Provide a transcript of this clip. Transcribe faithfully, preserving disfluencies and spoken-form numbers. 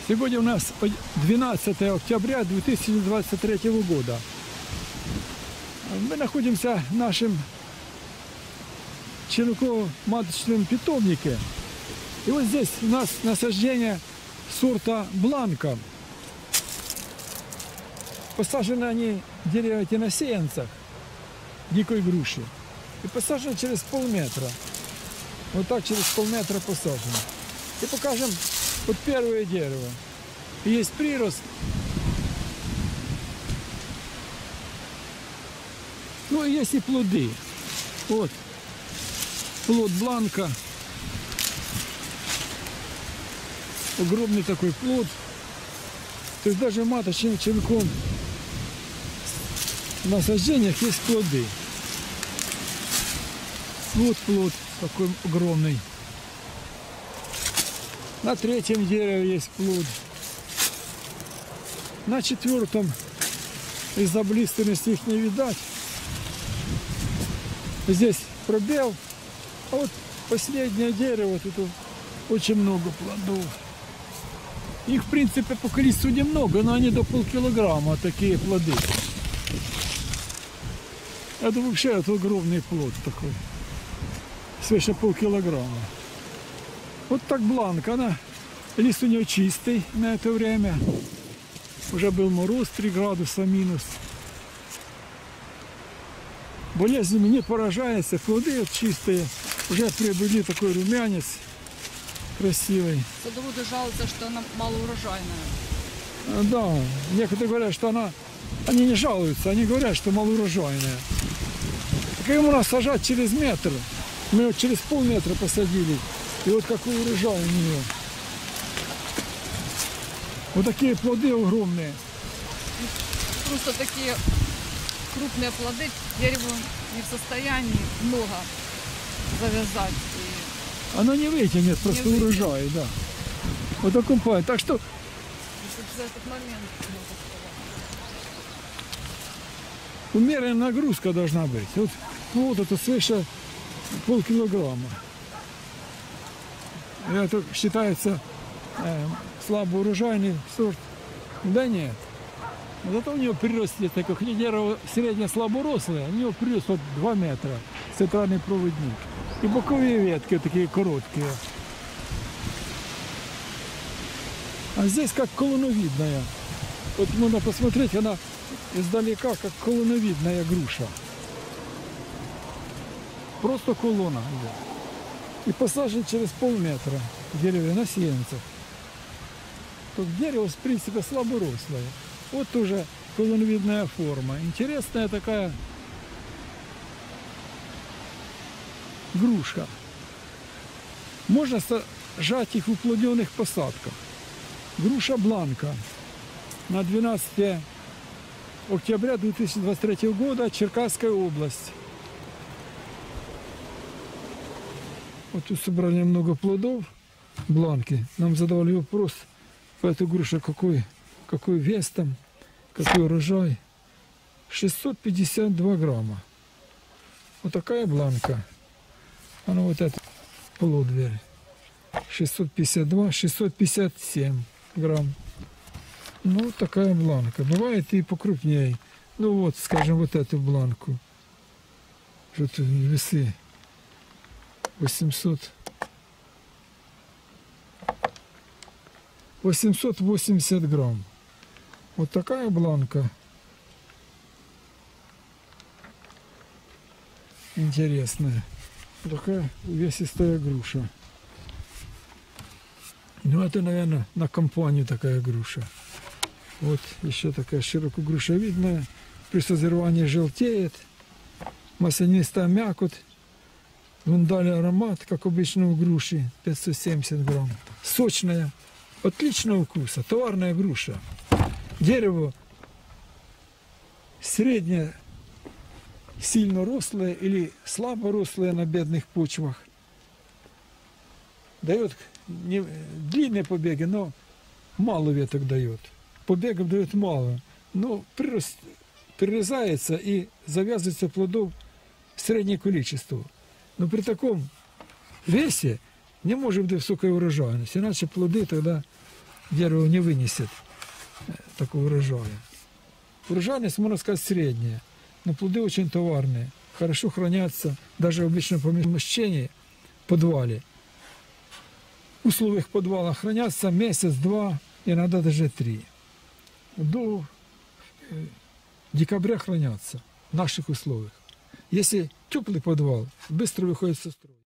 Сегодня у нас двенадцатое октября две тысячи двадцать третьего года. Мы находимся в нашем черенково-маточном питомнике. И вот здесь у нас насаждение сорта Бланка. Посажены они, деревья эти, на сеянцах дикой груши. И посажены через полметра. Вот так через полметра посажены. И покажем вот первое дерево. И есть прирост. Ну и есть и плоды. Вот плод Бланка. Огромный такой плод. То есть даже в маточном черенком в насаждениях есть плоды. Вот плод такой огромный. На третьем дереве есть плод. На четвертом из-за близости их не видать. Здесь пробел. А вот последнее дерево, тут очень много плодов. Их, в принципе, по количеству немного, но они до полкилограмма, такие плоды. Это вообще это огромный плод такой. Свыше полкилограмма. Вот так Бланка, она, лист у нее чистый на это время. Уже был мороз, три градуса минус. Болезнями не поражается, плоды вот чистые. Уже приобрели такой румянец красивый. Садоводы жалуются, что она малоурожайная. Да, некоторые говорят, что она... Они не жалуются, они говорят, что малоурожайная. Так ему надо сажать через метр. Мы вот через полметра посадили. И вот какой урожай у нее. Вот такие плоды огромные. Просто такие крупные плоды дерево не в состоянии много завязать. И... Оно не вытянет, просто не вытянет. Урожай, да. Вот таком плане. Так что... За этот момент умеренная нагрузка должна быть. Вот плод это свыше полкилограмма. Это считается э, слабоурожайный сорт. Да нет. Зато у него прирост такой, хотя дерево средне слаборослое, у него прирост вот два метра, центральный проводник. И боковые ветки вот такие короткие. А здесь как колоновидная. Вот можно посмотреть, она издалека как колоновидная груша. Просто колонна. И посажен через полметра деревья на сеянцах. Тут дерево, в принципе, слаборослое. Вот уже колоновидная форма. Интересная такая грушка. Можно сажать их в уплотненных посадках. Груша Бланка. На двенадцатое октября две тысячи двадцать третьего года, Черкасская область. Вот тут собрали много плодов Бланки. Нам задавали вопрос по этой груше, какой, какой вес там, какой урожай. шестьсот пятьдесят два грамма. Вот такая Бланка. Она вот этот плод, верь. шестьсот пятьдесят два, шестьсот пятьдесят семь грамм. Ну, вот такая Бланка. Бывает и покрупнее. Ну вот, скажем, вот эту Бланку. Что-то весы. восемьсот. восемьсот восемьдесят грамм. Вот такая Бланка. Интересная. Такая увесистая груша. Ну, это, наверное, на компанию такая груша. Вот еще такая широкогрушевидная. При созревании желтеет. Маслянистая мякоть. Миндальный аромат, как обычно у груши. пятьсот семьдесят грамм. Сочная. Отличного вкуса. Товарная груша. Дерево среднее, сильно рослое или слабо рослое на бедных почвах. Дает не длинные побеги, но мало веток дает. Побегов дает мало. Но прирост прирезается и завязывается плодов среднее количество. Но при таком весе не может быть высокой урожайности, иначе плоды тогда дерево не вынесет э, такого урожая. Урожайность, можно сказать, средняя, но плоды очень товарные, хорошо хранятся даже в обычном помещении, в подвале. В условиях подвала хранятся месяц-два, иногда даже три. До э, декабря хранятся в наших условиях. Если теплый подвал, быстро выходит со строя.